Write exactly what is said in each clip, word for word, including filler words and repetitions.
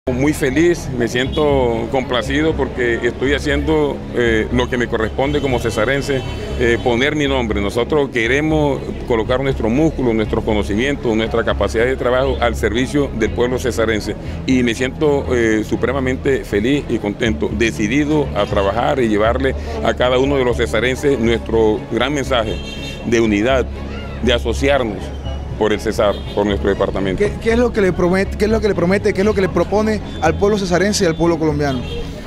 Muy feliz, me siento complacido porque estoy haciendo eh, lo que me corresponde como cesarense, eh, poner mi nombre. Nosotros queremos colocar nuestro músculo, nuestros conocimientos, nuestra capacidad de trabajo al servicio del pueblo cesarense y me siento eh, supremamente feliz y contento, decidido a trabajar y llevarle a cada uno de los cesarenses nuestro gran mensaje de unidad, de asociarnos por el Cesar, por nuestro departamento. ¿Qué, qué es lo que le promete, qué es lo que le promete, qué es lo que le propone al pueblo cesarense y al pueblo colombiano?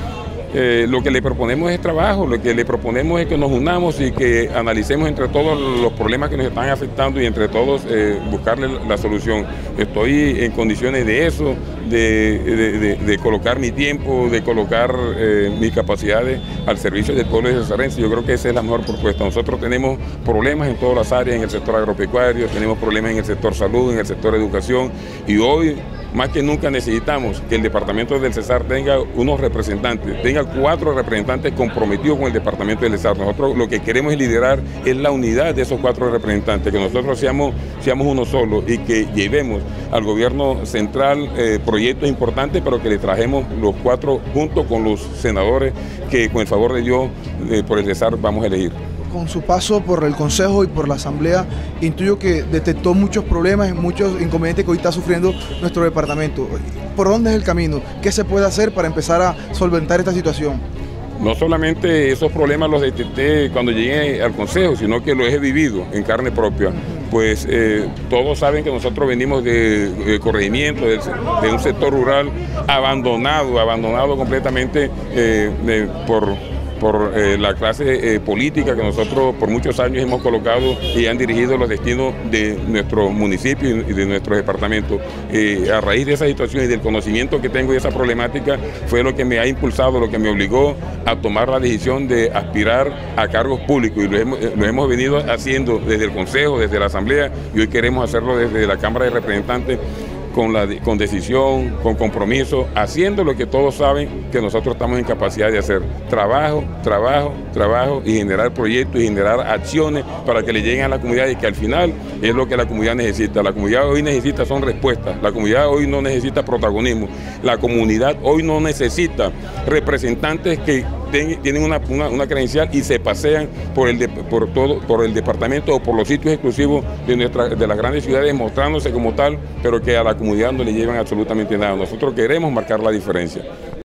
Eh, lo que le proponemos es trabajo, lo que le proponemos es que nos unamos y que analicemos entre todos los problemas que nos están afectando y entre todos eh, buscarle la solución. Estoy en condiciones de eso, de, de, de, de colocar mi tiempo, de colocar eh, mis capacidades al servicio del pueblo cesarense. Yo creo que esa es la mejor propuesta. Nosotros tenemos problemas en todas las áreas, en el sector agropecuario, tenemos problemas en el sector salud, en el sector educación y hoy más que nunca necesitamos que el departamento del Cesar tenga unos representantes, tenga cuatro representantes comprometidos con el departamento del Cesar. Nosotros lo que queremos es liderar es la unidad de esos cuatro representantes, que nosotros seamos, seamos uno solo y que llevemos al gobierno central eh, proyectos importantes, pero que le trajemos los cuatro junto con los senadores que con el favor de Dios eh, por el Cesar vamos a elegir. Con su paso por el Consejo y por la Asamblea, intuyo que detectó muchos problemas, muchos inconvenientes que hoy está sufriendo nuestro departamento. ¿Por dónde es el camino? ¿Qué se puede hacer para empezar a solventar esta situación? No solamente esos problemas los detecté cuando llegué al Consejo, sino que los he vivido en carne propia. Pues eh, todos saben que nosotros venimos de, de corregimiento, de, de un sector rural abandonado, abandonado completamente eh, de, por... por eh, la clase eh, política que nosotros por muchos años hemos colocado y han dirigido los destinos de nuestro municipio y de nuestro departamento. Eh, a raíz de esa situación y del conocimiento que tengo de esa problemática fue lo que me ha impulsado, lo que me obligó a tomar la decisión de aspirar a cargos públicos y lo hemos, lo hemos venido haciendo desde el Consejo, desde la Asamblea y hoy queremos hacerlo desde la Cámara de Representantes. Con, la, con decisión, con compromiso, haciendo lo que todos saben que nosotros estamos en capacidad de hacer. Trabajo, trabajo, trabajo y generar proyectos y generar acciones para que le lleguen a la comunidad y que al final es lo que la comunidad necesita. La comunidad hoy necesita son respuestas, la comunidad hoy no necesita protagonismo, la comunidad hoy no necesita representantes que tienen una, una, una credencial y se pasean por el, de, por, todo, por el departamento o por los sitios exclusivos de, nuestra, de las grandes ciudades mostrándose como tal, pero que a la comunidad no le llevan absolutamente nada. Nosotros queremos marcar la diferencia.